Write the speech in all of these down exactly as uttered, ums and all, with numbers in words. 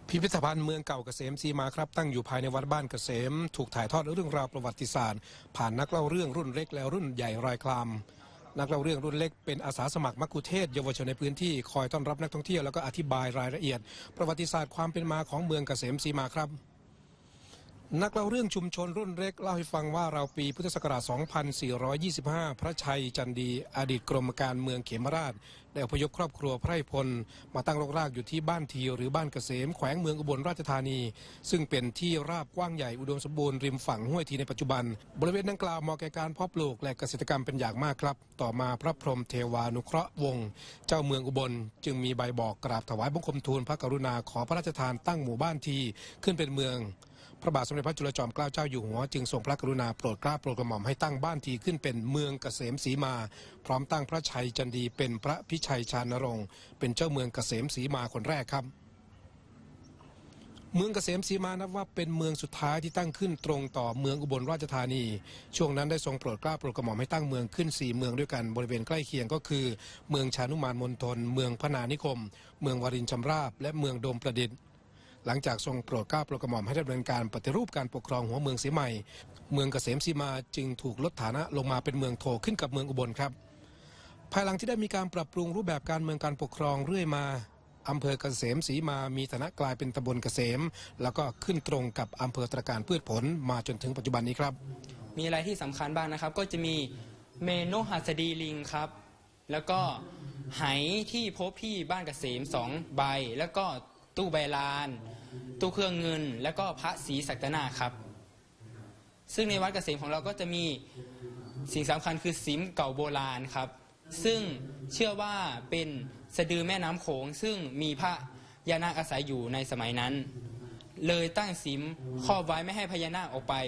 พิพิธภัณฑ์เมืองเก่าเกษมศรีมาครับตั้งอยู่ภายในวัดบ้านเกษมถูกถ่ายทอดเรื่องราวประวัติศาสตร์ผ่านนักเล่าเรื่องรุ่นเล็กและรุ่นใหญ่รายคลามนักเล่าเรื่องรุ่นเล็กเป็นอาสาสมัครมัคคุเทศก์เยาวชนในพื้นที่คอยต้อนรับนักท่องเที่ยวแล้วก็อธิบายรายละเอียดประวัติศาสตร์ความเป็นมาของเมืองเกษมศรีมาครับนักเล่าเรื่องชุมชนรุ่นเล็กเล่าให้ฟังว่าราวปีพุทธศักราช สองพันสี่ร้อยยี่สิบห้า พระชัยจันดีอดีตกรมการเมืองเขมราชได้อพยพครอบครัวไพร่พลมาตั้งรกรากอยู่ที่บ้านทีหรือบ้านเกษมแขวงเมืองอุบลราชธานีซึ่งเป็นที่ราบกว้างใหญ่อุดมสมบูรณ์ริมฝั่งห้วยทีในปัจจุบันบริเวณดังกล่าวเหมาะแก่การเพาะปลูกและเกษตรกรรมเป็นอย่างมากครับต่อมาพระพรหมเทวานุเคราะห์วงศ์เจ้าเมืองอุบลจึงมีใบบอกกราบถวายบังคมทูลพระกรุณาขอพระราชทานตั้งหมู่บ้านทีขึ้นเป็นเมืองพระบาทสมเด็จพระจุลจอมเกล้าเจ้าอยู่หัวจึงทรงพระกรุณาโปรดเกล้าโปรดกระหม่อมให้ตั้งบ้านทีขึ้นเป็นเมืองเกษมศรีมาพร้อมตั้งพระชัยจันดีเป็นพระพิชัยชานรงค์เป็นเจ้าเมืองเกษมศรีมาคนแรกครับเมืองเกษมศรีมานับว่าเป็นเมืองสุดท้ายที่ตั้งขึ้นตรงต่อเมืองอุบลราชธานีช่วงนั้นได้ทรงโปรดเกล้าโปรดกระหม่อมให้ตั้งเมืองขึ้นสี่เมืองด้วยกันบริเวณใกล้เคียงก็คือเมืองชานุมานมณฑลเมืองพนานิคมเมืองวารินชำราบและเมืองโดมประดิษฐ์หลังจากทรงโปรดเกล้าโปรดกระหม่อมให้ดำเนินการปฏิรูปการปกครองหัวเมืองเสียใหม่เมืองเกษมศรีมาจึงถูกลดฐานะลงมาเป็นเมืองโทขึ้นกับเมืองอุบลครับภายหลังที่ได้มีการปรับปรุงรูปแบบการเมืองการปกครองเรื่อยมาอำเภอเกษมศรีมามีฐานะกลายเป็นตำบลเกษมแล้วก็ขึ้นตรงกับอำเภอตระการพืชผลมาจนถึงปัจจุบันนี้ครับมีอะไรที่สำคัญบ้างนะครับก็จะมีเมนูหัสดีลิงครับแล้วก็ไหที่พบที่บ้านเกษมสองใบแล้วก็ตู้ใบลานตู้เครื่องเงินแล้วก็พระศรีศักนาครับซึ่งในวัดเกษมของเราก็จะมีสิ่งสำคัญคือสิมเก่าโบราณครับซึ่งเชื่อว่าเป็นสะดือแม่น้ำโขงซึ่งมีพระยานาคอาศัยอยู่ในสมัยนั้นเลยตั้งสิมครอบไว้ไม่ให้พญานาคออกไป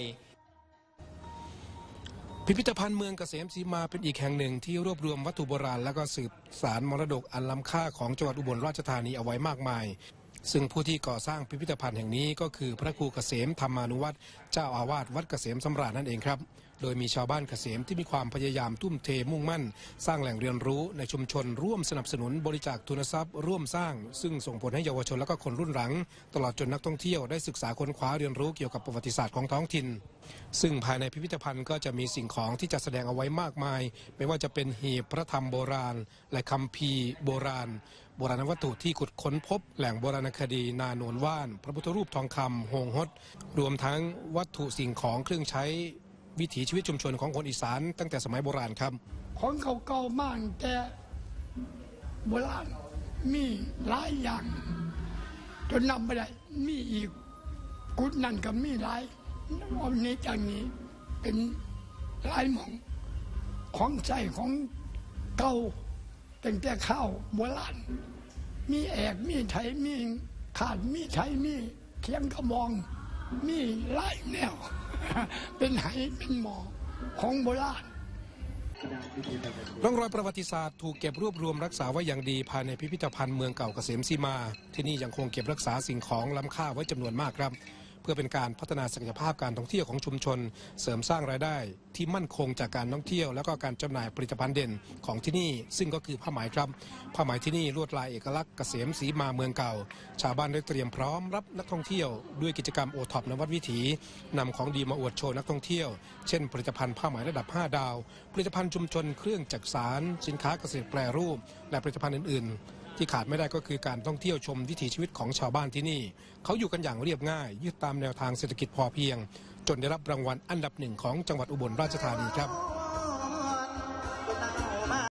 พิพิธภัณฑ์เมืองเกษมศรีมาเป็นอีกแห่งหนึ่งที่รวบรวมวัตถุโบราณและก็สืบสารมรดกอันล้ำค่าของจังหวัดอุบลราชธานีเอาไว้มากมายซึ่งผู้ที่ก่อสร้างพิพิธภัณฑ์แห่งนี้ก็คือพระครูเกษมธรรมานุวัตรเจ้าอาวาสวัดเกษมสำราญนั่นเองครับโดยมีชาวบ้านเกษมที่มีความพยายามทุ่มเทมุ่งมั่นสร้างแหล่งเรียนรู้ในชุมชนร่วมสนับสนุนบริจาคทุนทรัพย์ร่วมสร้างซึ่งส่งผลให้เยาวชนและก็คนรุ่นหลังตลอดจนนักท่องเที่ยวได้ศึกษาค้นคว้าเรียนรู้เกี่ยวกับประวัติศาสตร์ของท้องถิ่นซึ่งภายในพิพิธภัณฑ์ก็จะมีสิ่งของที่จะแสดงเอาไว้มากมายไม่ว่าจะเป็นหีบพระธรรมโบราณและคัมภีร์โบราณโบราณวัตถุที่ขุดค้นพบแหล่งโบราณคดีนาโนนว่านพระพุทธรูปทองคำโฮงฮดรวมทั้งวัตถุสิ่งของเครื่องใช้วิถีชีวิตชุมชนของคนอีสานตั้งแต่สมัยโบราณครับของเก่าๆมากแต่โบราณมีหลายอย่างจนนำไปได้มีอีกกุดนั่นก็มีหลายอันนี้จากนี้เป็นหลายหม่องของใช้ของเก่าตั้งแต่ข้าวโบราณมีแอกมีไถมีขาดมีไถมีเขียงกระบองมีหลายแนวเป็นไหเป็นหมอของโบราณร่องรอยประวัติศาสตร์ถูกเก็บรวบรวมรักษาไว้อย่างดีภายในพิพิธภัณฑ์เมืองเก่าเกษมศรีมาที่นี่ยังคงเก็บรักษาสิ่งของล้ำค่าไว้จำนวนมากครับเพื่อเป็นการพัฒนาศักยภาพการท่องเที่ยวของชุมชนเสริมสร้างรายได้ที่มั่นคงจากการท่องเที่ยวและก็การจำหน่ายผลิตภัณฑ์เด่นของที่นี่ซึ่งก็คือผ้าไหมครับผ้าไหมที่นี่ลวดลายเอกลักษณ์เกษมศรีมาเมืองเก่าชาวบ้านได้เตรียมพร้อมรับนักท่องเที่ยวด้วยกิจกรรมโอท็อปนวัดวิถีนำของดีมาอวดโชว์นักท่องเที่ยวเช่นผลิตภัณฑ์ผ้าไหมระดับห้าดาวผลิตภัณฑ์ชุมชนเครื่องจักสานสินค้าเกษตรแปรรูปและผลิตภัณฑ์อื่นๆที่ขาดไม่ได้ก็คือการท่องเที่ยวชมวิถีชีวิตของชาวบ้านที่นี่เขาอยู่กันอย่างเรียบง่ายยึดตามแนวทางเศรษฐกิจพอเพียงจนได้รับรางวัลอันดับหนึ่งของจังหวัดอุบลราชธานีครับ